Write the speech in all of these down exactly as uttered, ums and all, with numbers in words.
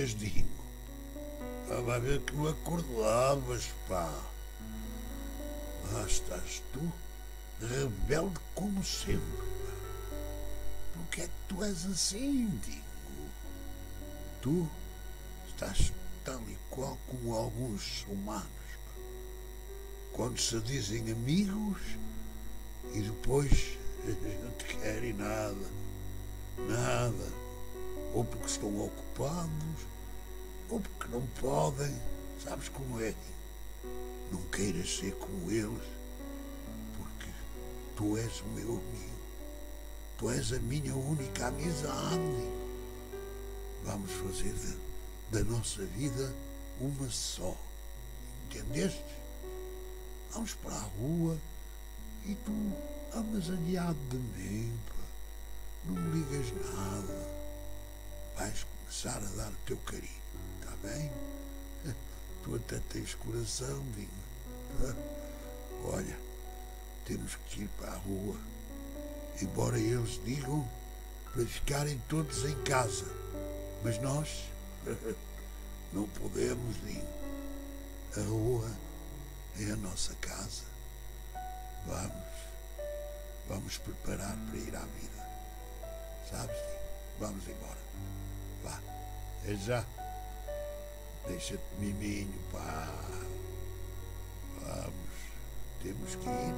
dormias, Dingo. Estava a ver que não acordavas, pá. Lá estás tu, rebelde como sempre, pá. Por que é que tu és assim, Dingo? Tu estás tal e qual como alguns humanos, pá. Quando se dizem amigos e depois não te querem nada, nada. Ou porque estão ocupados, ou porque não podem. Sabes como é? Não queiras ser como eles, porque tu és o meu amigo. Tu és a minha única amizade. Vamos fazer da, da nossa vida uma só. Entendeste? Vamos para a rua e tu andas aliado de mim, pá. Não me ligas nada. Vais começar a dar o teu carinho, está bem? Tu até tens coração, Dingo. Olha, temos que ir para a rua, embora eles digam para ficarem todos em casa, mas nós não podemos, Dingo. A rua é a nossa casa. Vamos, vamos preparar para ir à vida. Sabes, Dingo? Vamos embora. Vá, é já. Deixa-te miminho, pá. Vamos, temos que ir.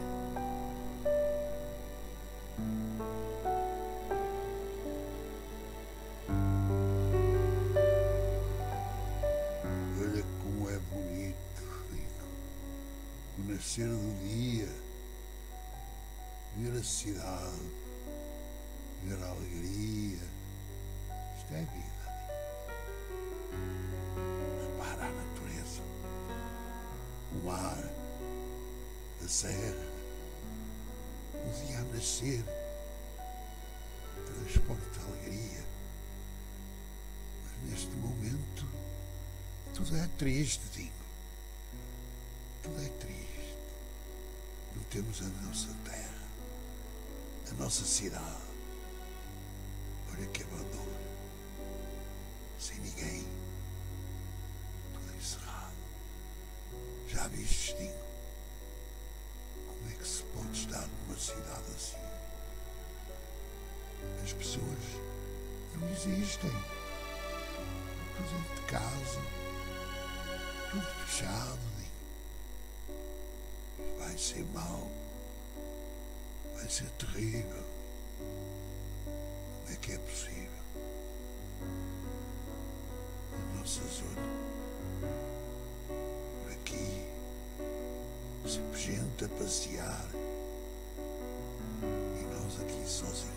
Olha como é bonito, Rico. O nascer do dia, ver a cidade, ver a alegria. Isto é vida. Repara a natureza, o mar, a serra, o dia a nascer, transporta alegria. Mas neste momento tudo é triste, Dingo. Tudo é triste. Não temos a nossa terra, a nossa cidade. Olha que abandono. Sem ninguém. Tudo encerrado. Já viste, Dingo? Como é que se pode estar numa cidade assim? As pessoas não existem. Tudo dentro de casa. Tudo fechado, Dingo. Vai ser mau. Vai ser terrível. Como é que é possível? A nossa zona, por aqui, sempre gente a passear e nós aqui sozinhos.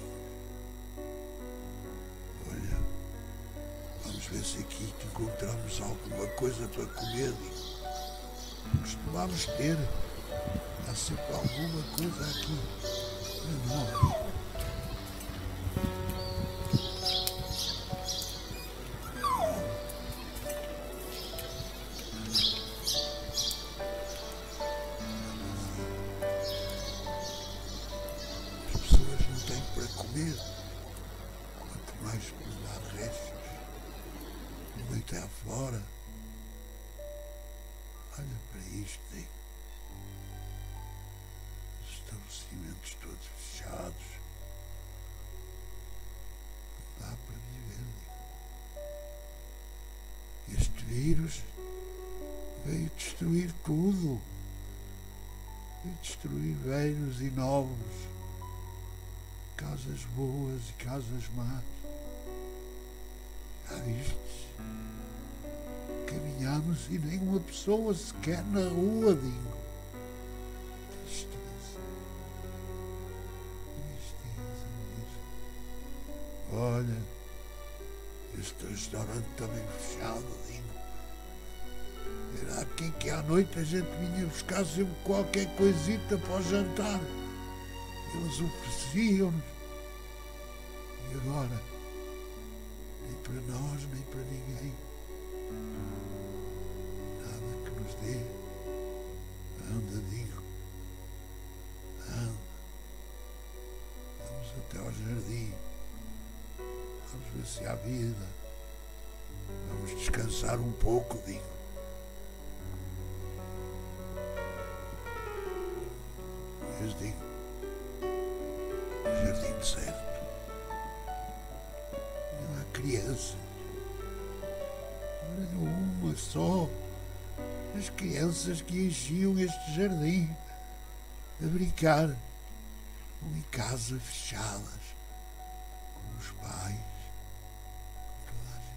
Olha, vamos ver se aqui encontramos alguma coisa para comer. Costumamos ter, há sempre alguma coisa aqui para nós. Quanto mais por dar restos, noite afora. Olha para isto, Dingo. Os estabelecimentos todos fechados. Não dá para viver, Dingo. Este vírus veio destruir tudo. Veio destruir velhos e novos. Casas boas e casas más. Já viste? Caminhamos e nem uma pessoa sequer na rua, Dingo. Tristeza. Tristeza mesmo. Olha, este restaurante também fechado, Dingo. Era aqui que à noite a gente vinha buscar sempre qualquer coisita para o jantar. Eles ofereciam-nos. E agora? Nem para nós, nem para ninguém. Nada que nos dê. Anda, Dingo. Anda. Vamos até ao jardim. Vamos ver se há vida. Vamos descansar um pouco, digo. Mas digo, o jardim deserto. Não há crianças. Olha, uma só. As crianças que enchiam este jardim a brincar. Em casas fechadas. Com os pais. Com toda a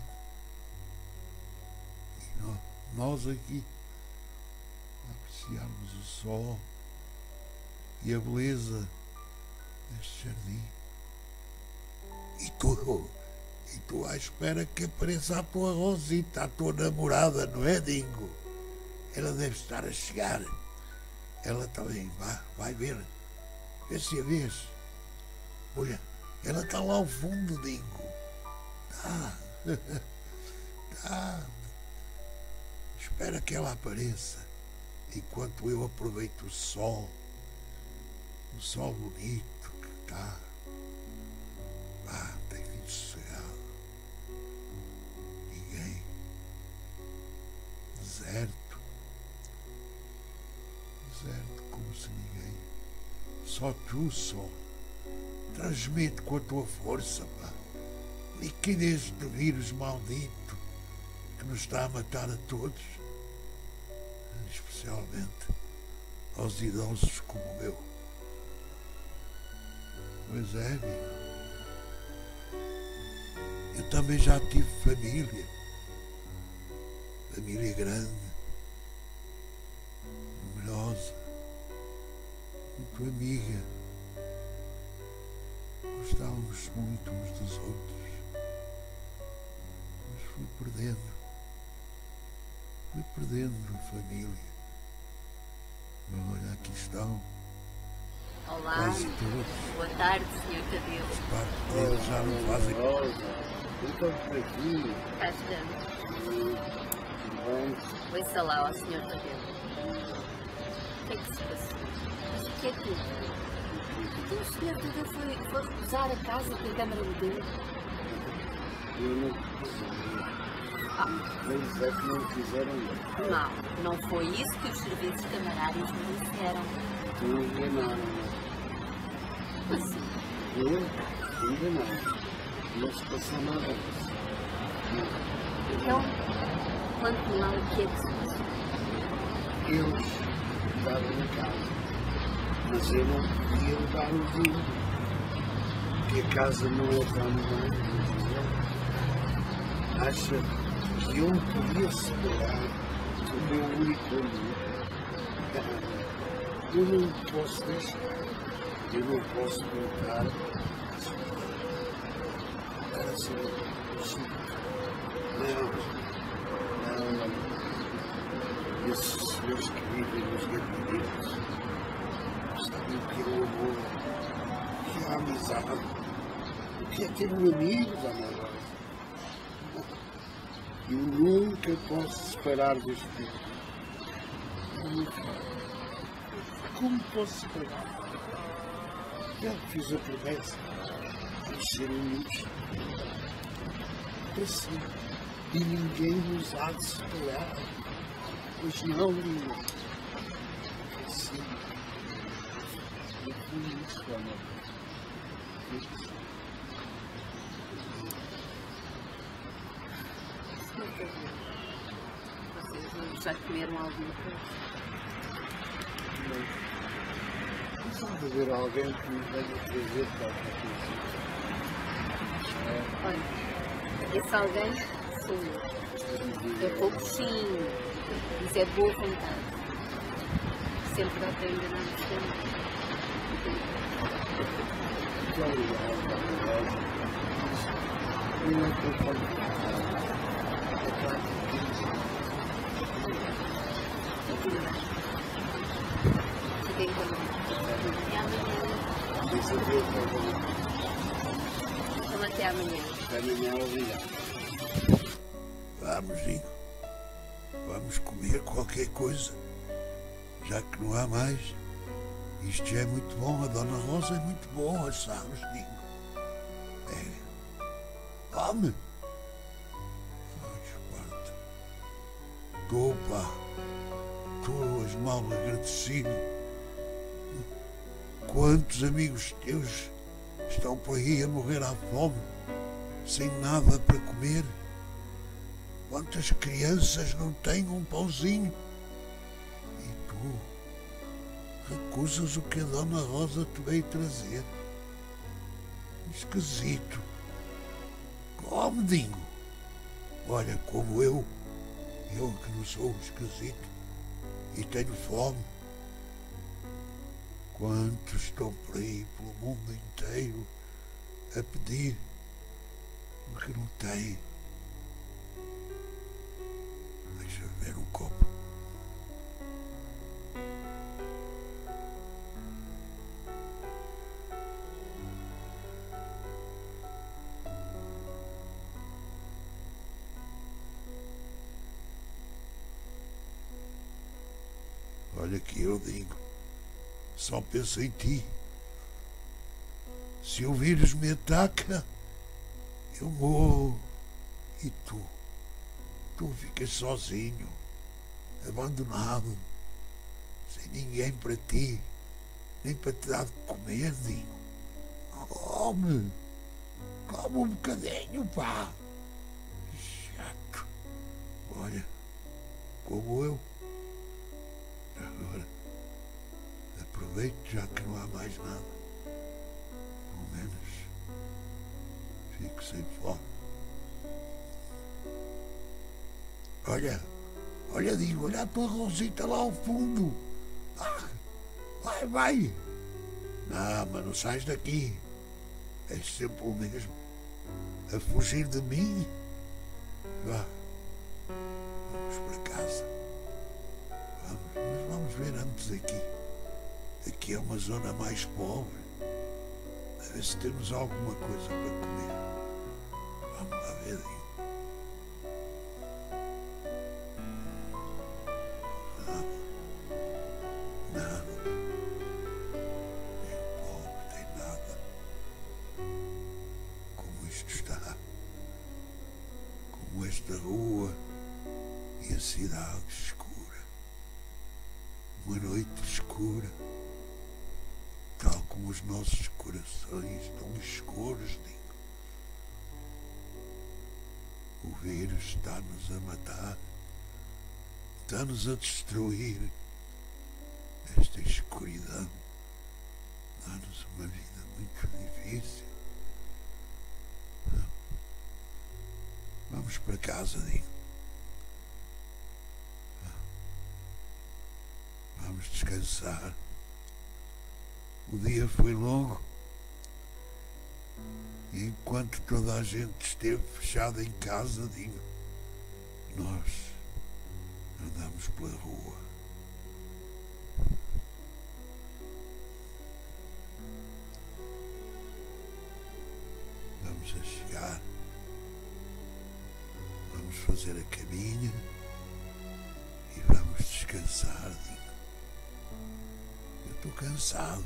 gente. E nós, nós aqui a apreciarmos o sol e a beleza deste jardim. E tu, e tu à espera que apareça a tua Rosita, a tua namorada, não é, Dingo? Ela deve estar a chegar. Ela também vai, vai ver. Vê se a vês. Olha, ela está lá ao fundo, Dingo. Tá. Tá. Espera que ela apareça. Enquanto eu aproveito o sol. O sol bonito que está. Ah, tem vindo sossegado. Ninguém. Deserto. Deserto como se ninguém. Só tu, sol. Transmite com a tua força, pá. Liquidez do vírus maldito que nos está a matar a todos. Especialmente aos idosos como eu. Pois é, amigo. Eu também já tive família. Família grande. Numerosa. Muito amiga. Gostávamos muito uns dos outros. Mas fui perdendo. Fui perdendo a família. Mas olha, aqui estão. Olá, Quase todos. boa tarde, senhor Tadeu. As partes deles já não fazem. Então, por aqui, Cá estamos. bem, Ouça lá ao senhor Tadeu. O que é que se passou? Mas o que é que... Então o senhor Tadeu foi, foi recusar a casa que a Câmara lhe deu? eu não Ah, eles é que não fizeram bem. não, não foi isso que os serviços camarários me disseram. Não enganaram. Assim, Eu enganaram. Não se passou nada disso. então, quanto mal o que é que se passou? Eles estavam na casa, mas eu não podia levar o vinho, porque a casa não é tão grande. Acha que eu não podia separar o meu único amigo? Eu não posso deixar, eu não posso voltar para ser não, não, não. Esses senhores que vivem nos gabinetes sabem o que é o amor, o que é a amizade, o que é ter um amigo da minha voz. Eu nunca posso separar deste tipo. Nunca. Como posso separar? Já fiz a promessa de ser amigos para sempre. E ninguém nos há de separar. Pois não, Lina. Para sempre. Eu fui isso, amor. Senhor Tadeu, vocês já comeram alguma coisa? Não sabe haver alguém que me venha trazer qualquer coisa. Olha, esse alguém sou eu. É pouquinho, mas é de boa vontade. Sempre dá para enganar-nos também. Muito obrigado, eu não estou falando. Tudo bem. Fiquem comigo. Até amanhã. Deixa eu ver o que Então até amanhã. Até amanhã, obrigado. Vamos, Dingo. Vamos comer qualquer coisa. Já que não há mais. Isto já é muito bom. A Dona Rosa é muito boa, sabes, Dingo? É. Come. Ai, Tu, pá, tu és mal agradecido. Quantos amigos teus estão por aí a morrer à fome, sem nada para comer? Quantas crianças não têm um pãozinho? E tu recusas o que a Dona Rosa te veio trazer. Esquisito. Come, Dingo. Olha, como eu, eu que não sou esquisito e tenho fome. Quantos estão por aí, pelo mundo inteiro, a pedir o que não têm? Deixa eu ver um copo. Olha que eu digo, só penso em ti. Se o vírus me ataca, eu morro. E tu? Tu ficas sozinho, abandonado, sem ninguém para ti, nem para te dar de comer, Dinho. Come, come um bocadinho, pá. Chato. Olha, como eu. Agora, aproveito já que não há mais nada. Pelo menos fico sem fome. Olha, olha, digo, olha a tua Rosita lá ao fundo. Ah, vai, vai. Não, mas não sais daqui. És sempre o mesmo. A fugir de mim. Vá, vamos para casa. Vamos, mas vamos ver antes aqui. Aqui é uma zona mais pobre. A ver se temos alguma coisa para comer. Vamos lá ver, Dinho. Esta rua e a cidade escura, uma noite escura, tal como os nossos corações estão escuros, Dingo. O vírus está-nos a matar, está-nos a destruir. Esta escuridão dá-nos uma vida muito difícil. Vamos para casa, Dinho. Vamos descansar. O dia foi longo. E enquanto toda a gente esteve fechada em casa, Dinho, nós andamos pela rua. Vamos a chegar. Vamos fazer a caminha e vamos descansar, Dinho. Eu estou cansado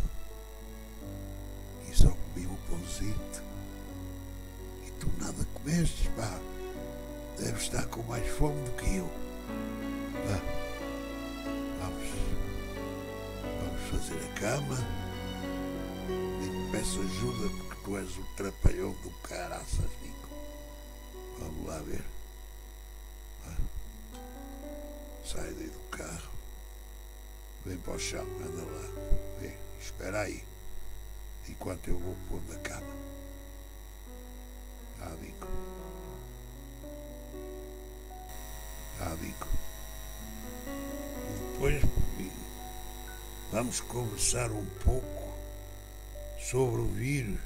e só comi um pãozito e tu nada comestes, pá. Deves estar com mais fome do que eu. Vá, vamos, vamos fazer a cama. Nem te peço ajuda porque tu és o trapalhão do caraças, Dinho. Vamos lá ver. Sai daí do carro, vem para o chão, anda lá, vem, espera aí, enquanto eu vou pôr na cama. Ah, Dingo. Ah, Dingo. E depois vamos conversar um pouco sobre o vírus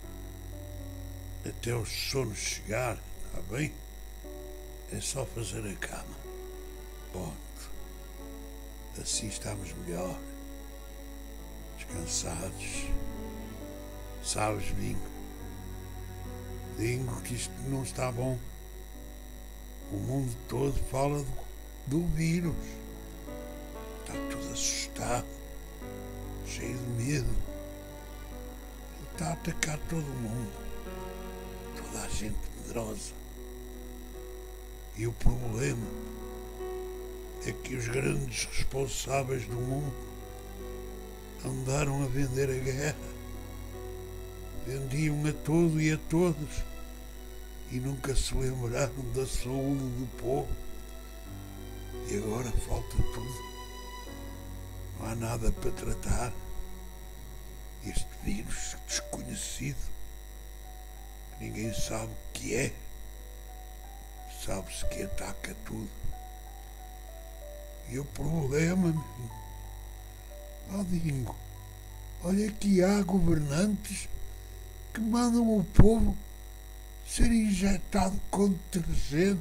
até o sono chegar, está bem? É só fazer a cama. Ponto. Assim estamos melhor, descansados. Sabes, Dingo? Dingo, que isto não está bom. O mundo todo fala do, do vírus. Está tudo assustado, cheio de medo. Está a atacar todo mundo. Toda a gente medrosa. E o problema é que os grandes responsáveis do mundo andaram a vender a guerra. Vendiam a todo e a todos e nunca se lembraram da saúde do povo. E agora falta tudo. Não há nada para tratar. Este vírus desconhecido, que ninguém sabe o que é, sabe-se que ataca tudo. E o problema, menino, ó Dingo, olha que há governantes que mandam o povo ser injetado com detergente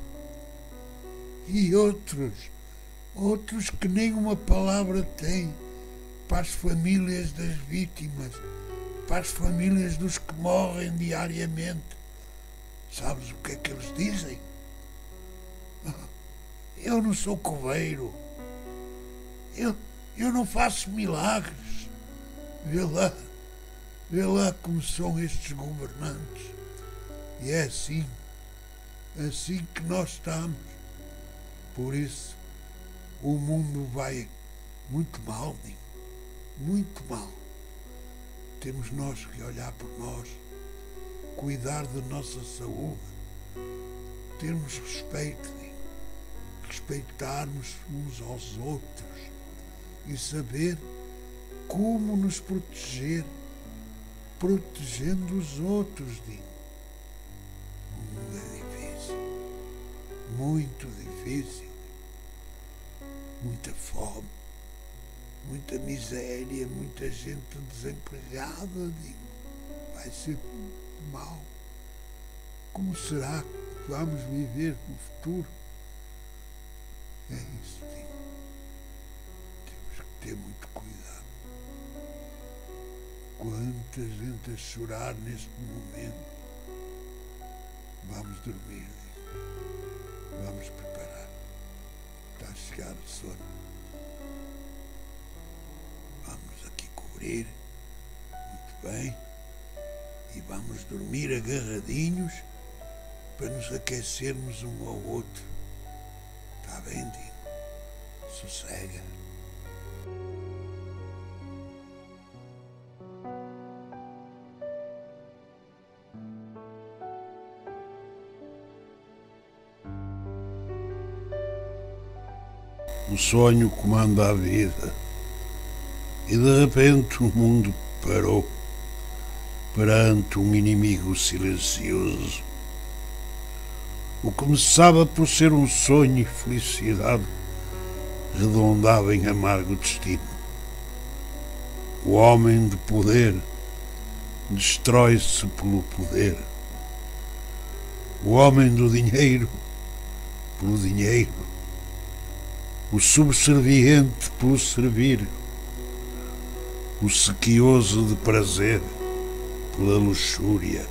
e outros, outros que nem uma palavra têm para as famílias das vítimas, para as famílias dos que morrem diariamente. Sabes o que é que eles dizem? Eu não sou coveiro, eu, eu não faço milagres. Vê lá, vê lá como são estes governantes. E é assim, assim que nós estamos. Por isso, o mundo vai muito mal, Dinho, muito mal. Temos nós que olhar por nós, cuidar da nossa saúde, termos respeito, Dinho, respeitarmos uns aos outros e saber como nos proteger, protegendo os outros, Dinho. O mundo é difícil, muito difícil, muita fome, muita miséria, muita gente desempregada, Dinho. Vai ser muito mal. Como será que vamos viver no futuro? É isso, Dinho. Temos que ter muito cuidado. Quanta gente a chorar neste momento. Vamos dormir, Dinho. Vamos preparar. Está a chegar o sono. Vamos aqui cobrir. Muito bem. E vamos dormir agarradinhos para nos aquecermos um ao outro. Está bem, Dinho? Sossega. O sonho comanda a vida e de repente o mundo parou perante um inimigo silencioso. O que começava por ser um sonho e felicidade redondava em amargo destino. O homem de poder destrói-se pelo poder. O homem do dinheiro pelo dinheiro. O subserviente pelo servir. O sequioso de prazer pela luxúria.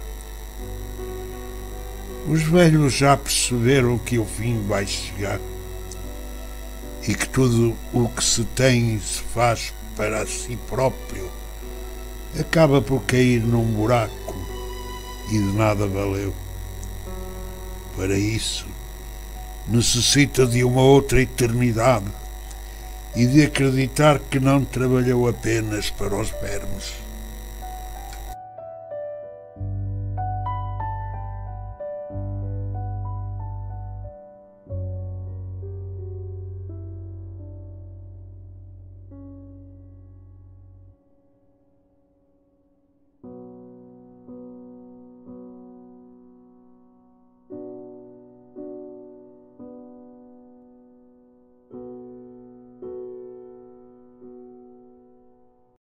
Os velhos já perceberam que o fim vai chegar e que tudo o que se tem e se faz para si próprio acaba por cair num buraco e de nada valeu. Para isso, necessita de uma outra eternidade e de acreditar que não trabalhou apenas para os vermes.